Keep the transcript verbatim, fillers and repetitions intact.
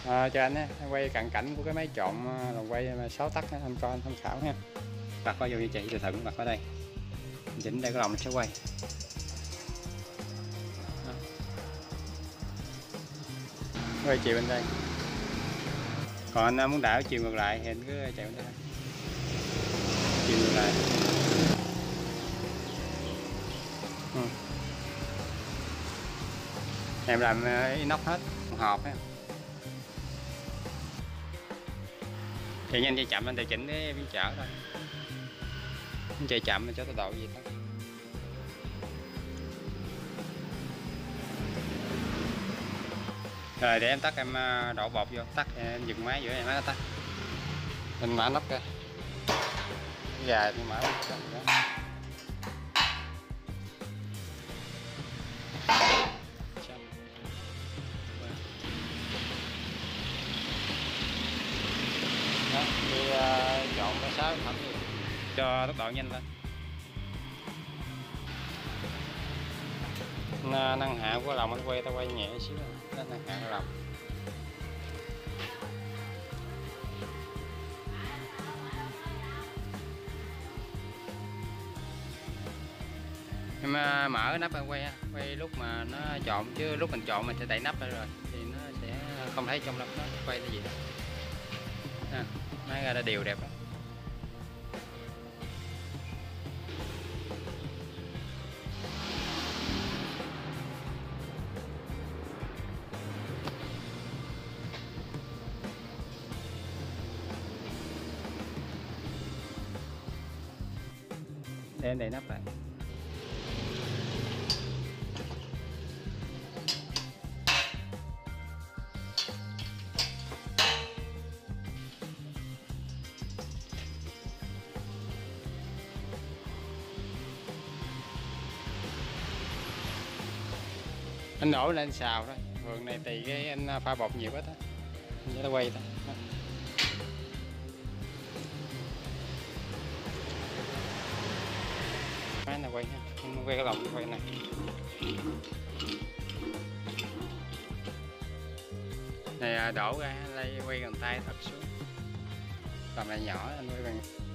À, cho anh á, quay cận cảnh của cái máy trộn lồng quay sáu tấc anh coi anh tham khảo ha. Bật vào vô như chị từ từ cũng bật ở đây. Chỉnh đây cái lồng nó sẽ quay. Đó. Quay chiều bên đây. Còn anh muốn đảo chiều ngược lại thì anh cứ chạy bên đây. Chiều ngược lại. Ừ. Em làm inox hết, hộp ha. Chạy nhanh chạy chậm anh điều chỉnh cái biến chở thôi. Chạy chậm cho tốc độ gì thôi. Rồi để em tắt, em đổ bột vô, tắt em dừng máy giữa em máy nó tắt. Mình mở nắp ra. Gà thì mở nắp ra. Đó, đi uh, chọn cái sáu thẩm gì cho tốc độ nhanh lên. Nâng hạ của lòng anh quay, tao quay nhẹ xíu đó, nâng hạ của lòng. Em mở nắp em quay, quay lúc mà nó trộn, chứ lúc mình trộn mình sẽ đậy nắp ra rồi thì nó sẽ không thấy trong nắp nó quay cái gì đó. À, máy ra đã đều đẹp đó. Để em đậy nắp lại. Anh đổ lên xào thôi, vườn này tùy cái anh pha bột nhiều hết á, anh nó quay thôi. Máy này quay ha, anh quay cái lồng quay này. Này đổ ra lấy quay gần tay thật xuống, tầm này nhỏ anh quay bằng